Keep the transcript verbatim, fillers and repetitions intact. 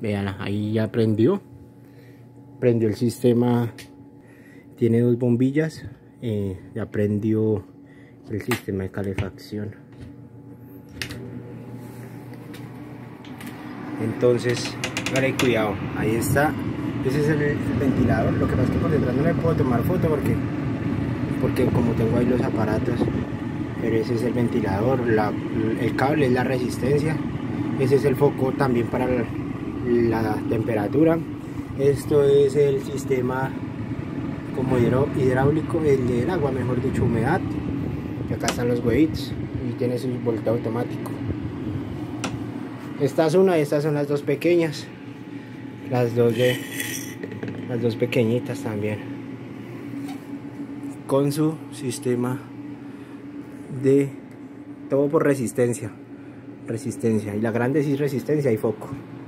Vean, ahí ya prendió. Prendió el sistema. Tiene dos bombillas. Eh, ya prendió el sistema de calefacción. Entonces, vale, cuidado. Ahí está. Ese es el, el ventilador. Lo que pasa es que por detrás no le puedo tomar foto porque, porque como tengo ahí los aparatos. Pero ese es el ventilador. La, el cable es la resistencia. Ese es el foco también para la, la temperatura. Esto es el sistema como hidráulico, el del agua, mejor dicho, humedad. Y acá están los huevitos y tiene su volteo automático. Esta es una y estas son las dos pequeñas. Las dos de las dos pequeñitas también. Con su sistema de todo por resistencia. Resistencia. Y la grande sí resistencia y foco.